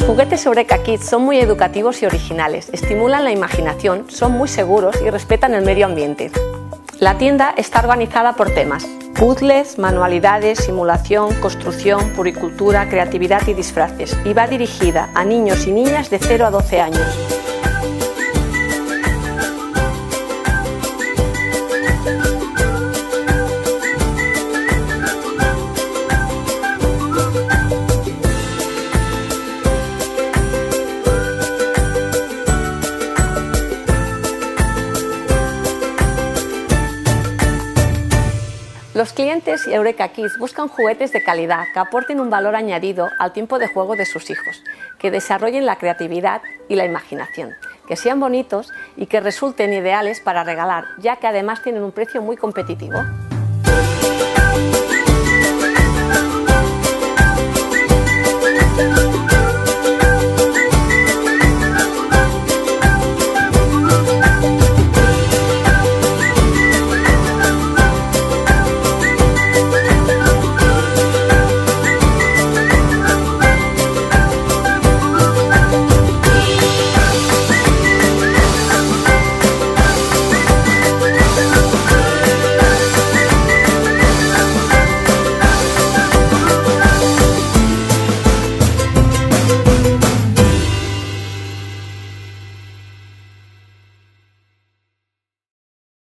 juguetes Eureka Kids son muy educativos y originales, estimulan la imaginación, son muy seguros y respetan el medio ambiente. La tienda está organizada por temas: puzzles, manualidades, simulación, construcción, puricultura, creatividad y disfraces, y va dirigida a niños y niñas de 0 a 12 años. Los clientes y Eureka Kids buscan juguetes de calidad que aporten un valor añadido al tiempo de juego de sus hijos, que desarrollen la creatividad y la imaginación, que sean bonitos y que resulten ideales para regalar, ya que además tienen un precio muy competitivo.